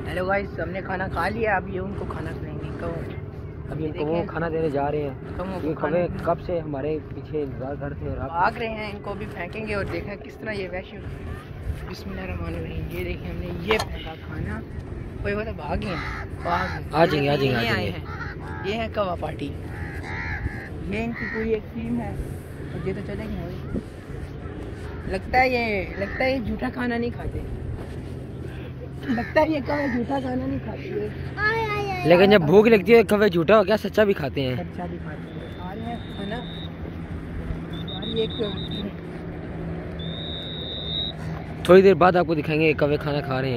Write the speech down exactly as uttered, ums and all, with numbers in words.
Hello guys, हमने खाना खा लिया। अब ये उनको खाना खिलाएंगे। कहो अभी इनको वो खाना देने जा रहे हैं। कहो कवे कब से हमारे पीछे इंतजार करते हैं और भाग रहे हैं। इनको भी फेंकेंगे और देखा किस तरह ये वैश्य। बिस्मिल्लाहिर्रहमानिर्रहीम। ये देखिए हमने ये फेंका खाना। कोई वो तो भाग गए भाग आ जाएंगे आ जाएंगे आ आए जाएंगे। हैं। ये है कवा पार्टी। ये इनकी पूरी एक टीम है और ये तो चलेंगे। लगता है ये लगता है ये झूठा खाना नहीं खाते। लगता है ये कवे झूठा खाना नहीं खाते। लेकिन जब भूख लगती है कवे झूठा हो गया सच्चा भी खाते हैं। सच्चा भी खाते हैं। आ रहे हैं खाना। एक थोड़ी देर बाद आपको दिखाएंगे कवे खाना खा रहे हैं।